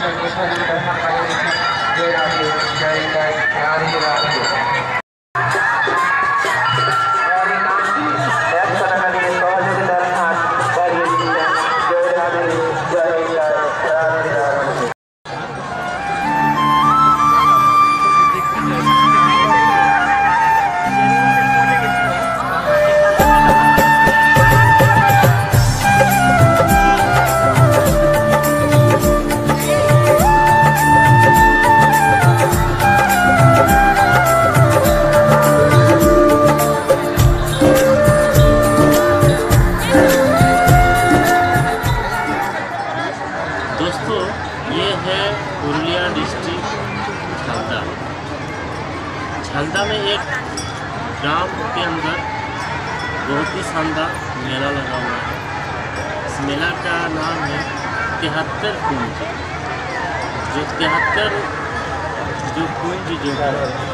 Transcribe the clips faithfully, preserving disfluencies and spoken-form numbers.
दोस्तों, ये है पुरुलिया डिस्ट्रिक्ट झलदा। झलदा में एक ग्राम के अंदर बहुत ही शानदार मेला लगा हुआ है। इस मेला का नाम है तिहत्तर कुंज। जो तिहत्तर जो कुंज जो है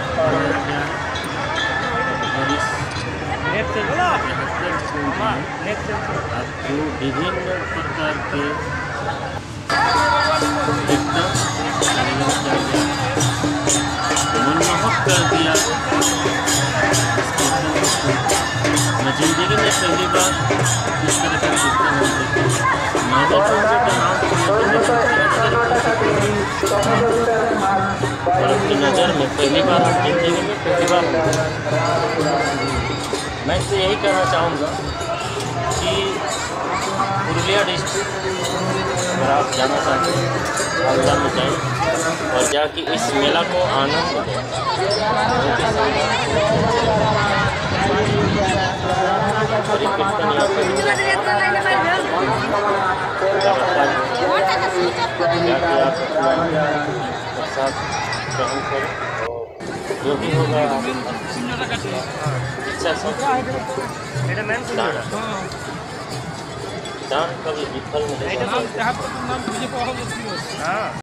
और इस तिहत्तर कुंज में आपको विभिन्न प्रकार के एकदम मनमोहक कर दिया। मैं जिंदगी में पहली बार इस तरह का चित्र नौवे कुंज का नाम और अपनी नज़र में पहली बार जिंदगी में पहली बार मैं इससे यही कहना चाहूँगा कि पुरुलिया डिस्ट्रिक्ट अगर आप जाना चाहते हैं झलदा में जाएँ और जाके इस मेला को आनंद लें। प्रसाद ग्रहण करें, जो भी होगा इच्छा सब दान कभी विफल नहीं होता।